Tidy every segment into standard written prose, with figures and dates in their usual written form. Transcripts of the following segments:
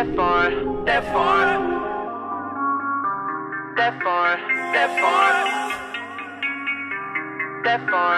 that far, that far, that far, that far, that far.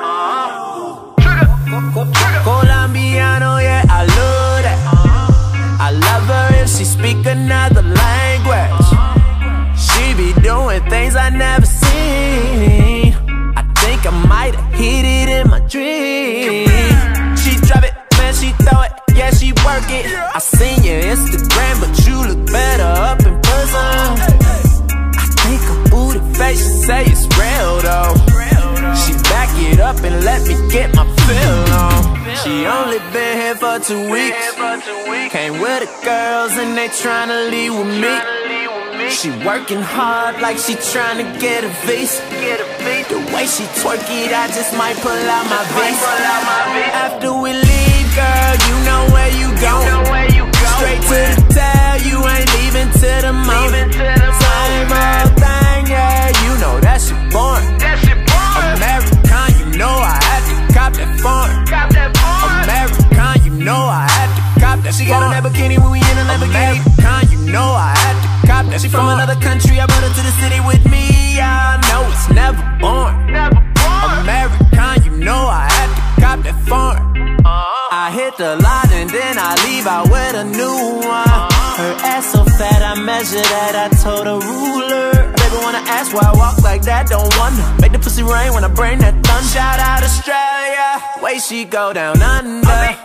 Colombiano, yeah, I love that. I love her if she speak another language. She be doing things I never seen. I think I might have hit it in my dream. She drop it, man, she throw it, yeah, she work it. I seen your Instagram, but you look better up in person. I think her booty face, she say it's real though. She back it up and let me get my fill on. She only been here for 2 weeks. Came with the girls and they tryna leave with me. She working hard like she tryna get a visa. The way she twerk it, I just might pull out my visa. After we leave, girl, you know where you going. Straight to the tail, you ain't leaving till the morning. Same old thing, yeah, you know that shit boring. American, you know I had to cop that foreign. American, you know I had to cop that. She got a Lamborghini when we in a Lamborghini. American, you know I had to cop that. She from another country, I brought her to the city with me. I know it's never boring. American, you know I had to cop that foreign. I hit the lot and then I leave out with a new one. Her ass so fat, I measure that, I told a ruler. Baby wanna ask why I walk like that, don't wonder. Make the pussy rain when I bring that thunder. Shout out Australia, way she go down under.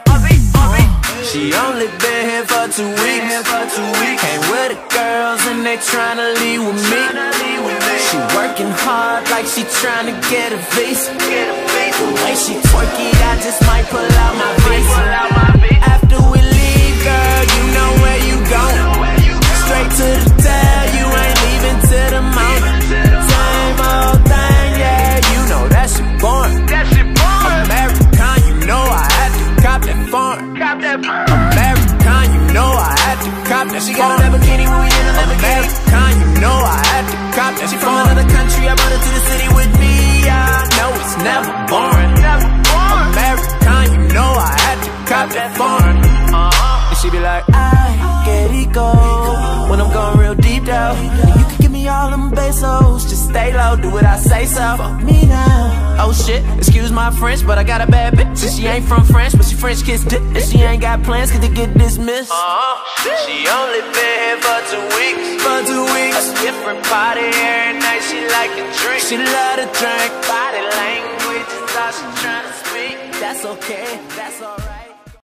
She only been here for 2 weeks. Came with the girls and they tryna leave with me. She working hard like she tryna get a visa. The way she twerk it, I just might pull out my visa. After we leave, girl, you know where you going. Straight to the tail, you ain't leaving till the morning. Same old thing, yeah, you know that shit boring. American, you know I had to cop that foreign. American, you know I had to cop that. She got a Lamborghini when we in a Lamborghini. American, you know I had to cop that. She from another country, I brought her to the city with me. I know it's never boring. American, you know I had to cop that foreign. And she be like, ay, que rico, when I'm going real deep though. And you can give me all them pesos, just stay low, do what I say so. Fuck me now. Oh shit, excuse my French, but I got a bad bitch. And she ain't from France, but she French kiss dick. And she ain't got plans, cause they get dismissed. She only been here for 2 weeks. A different party every night, she like to drink. She love to drink. Body language is all she tryna speak. That's okay, that's alright.